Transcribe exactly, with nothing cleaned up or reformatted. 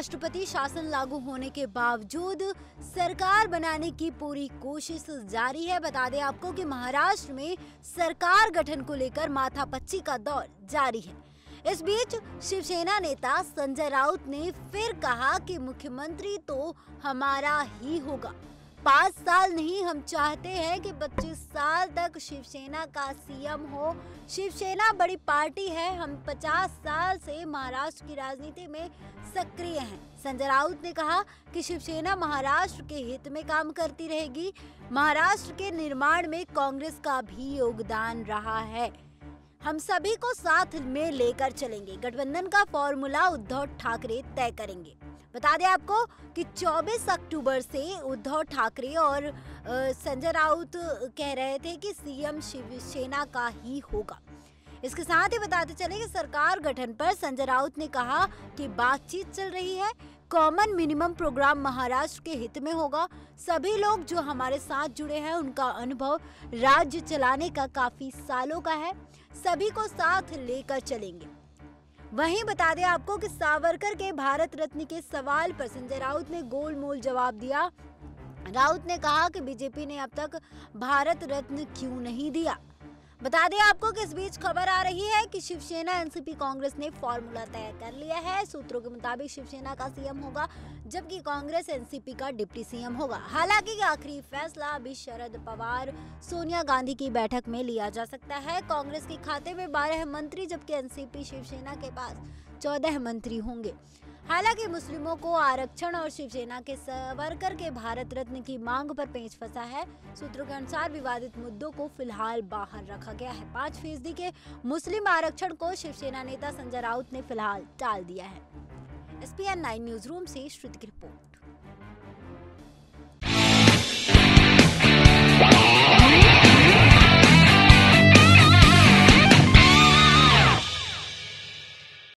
राष्ट्रपति शासन लागू होने के बावजूद सरकार बनाने की पूरी कोशिश जारी है। बता दें आपको कि महाराष्ट्र में सरकार गठन को लेकर माथापच्ची का दौर जारी है। इस बीच शिवसेना नेता संजय राउत ने फिर कहा कि मुख्यमंत्री तो हमारा ही होगा। पाँच साल नहीं, हम चाहते हैं कि पच्चीस साल तक शिवसेना का सीएम हो। शिवसेना बड़ी पार्टी है, हम पचास साल से महाराष्ट्र की राजनीति में सक्रिय हैं। संजय राउत ने कहा कि शिवसेना महाराष्ट्र के हित में काम करती रहेगी। महाराष्ट्र के निर्माण में कांग्रेस का भी योगदान रहा है। हम सभी को साथ में लेकर चलेंगे। गठबंधन का फॉर्मूला उद्धव ठाकरे तय करेंगे। बता दें आपको कि चौबीस अक्टूबर से उद्धव ठाकरे और संजय राउत कह रहे थे कि सीएम शिवसेना का ही होगा। इसके साथ ही बताते चले कि सरकार गठन पर संजय राउत ने कहा कि बातचीत चल रही है। कॉमन मिनिमम प्रोग्राम महाराष्ट्र के हित में होगा। सभी लोग जो हमारे साथ जुड़े हैं उनका अनुभव राज्य चलाने का काफी सालों का है। सभी को साथ लेकर चलेंगे। वहीं बता दें आपको कि सावरकर के भारत रत्न के सवाल पर संजय राउत ने गोलमोल जवाब दिया। राउत ने कहा कि बीजेपी ने अब तक भारत रत्न क्यों नहीं दिया। बता दें आपको कि इस बीच खबर आ रही है कि शिवसेना एनसीपी कांग्रेस ने फॉर्मूला तय कर लिया है। सूत्रों के मुताबिक शिवसेना का सीएम होगा जबकि कांग्रेस एनसीपी का डिप्टी सीएम होगा। हालांकि आखिरी फैसला अभी शरद पवार सोनिया गांधी की बैठक में लिया जा सकता है। कांग्रेस के खाते में बारह मंत्री जबकि एनसीपी शिवसेना के पास चौदह मंत्री होंगे। हालांकि मुस्लिमों को आरक्षण और शिवसेना के सावरकर के भारत रत्न की मांग पर पेंच फंसा है। सूत्रों के अनुसार विवादित मुद्दों को फिलहाल बाहर रखा गया है। पाँच फीसदी के मुस्लिम आरक्षण को शिवसेना नेता संजय राउत ने फिलहाल टाल दिया है। S P N nine news room से श्रुति की रिपोर्ट।